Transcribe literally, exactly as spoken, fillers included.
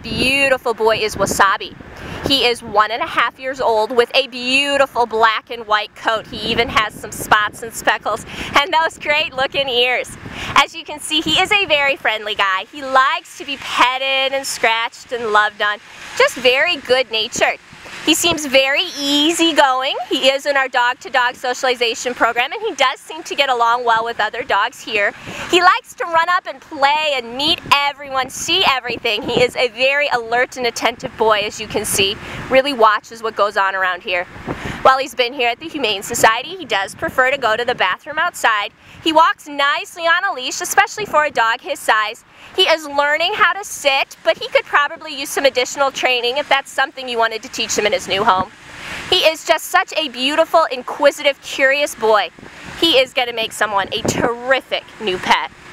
beautiful boy is Wasabi. He is one and a half years old with a beautiful black and white coat. He even has some spots and speckles and those great looking ears. As you can see, he is a very friendly guy. He likes to be petted and scratched and loved on. Just very good natured. He seems very easygoing. He is in our dog-to-dog socialization program, and he does seem to get along well with other dogs here. He likes to run up and play and meet everyone, see everything. He is a very alert and attentive boy, as you can see. Really watches what goes on around here. While he's been here at the Humane Society, he does prefer to go to the bathroom outside. He walks nicely on a leash, especially for a dog his size. He is learning how to sit, but he could probably use some additional training if that's something you wanted to teach him in his new home. He is just such a beautiful, inquisitive, curious boy. He is going to make someone a terrific new pet.